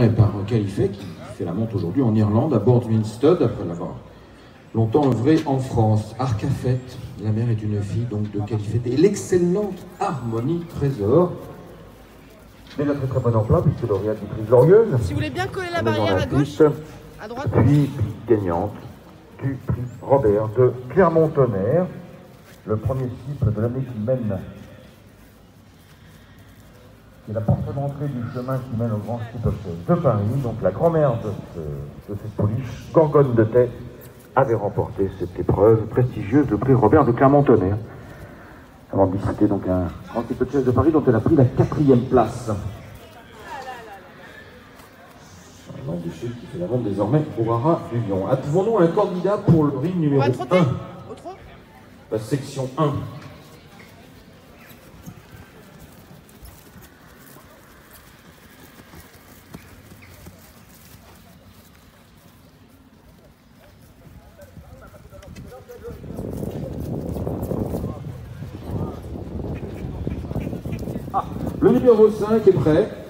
est par Califet, qui fait la monte aujourd'hui en Irlande, à bord d'une stud, après l'avoir longtemps œuvré en France. Arcafet, la mère est une fille donc de Califet, et l'excellente Harmonie Trésor. Déjà très bonne en plat, puisque lauréate du prix Glorieuse. Si vous voulez bien coller la barrière à gauche, à droite. Puis gagnante du prix Robert de Clermont-Tonnerre, le premier cycle de l'année qui mène, qui est la porte d'entrée du chemin qui mène au Grand Steeple de Paris. Donc la grand-mère de cette pouliche, Gorgone de Tay, avait remporté cette épreuve prestigieuse, le prix Robert de Clermont-Tonnerre, avant de disputer donc un Grand Steeple de Paris dont elle a pris la 4e place. Un embûché qui fait la vente désormais au Haras du Lion. Avons-nous un candidat pour le ring numéro 1? Au 3. La section 1. Le numéro 5 est prêt.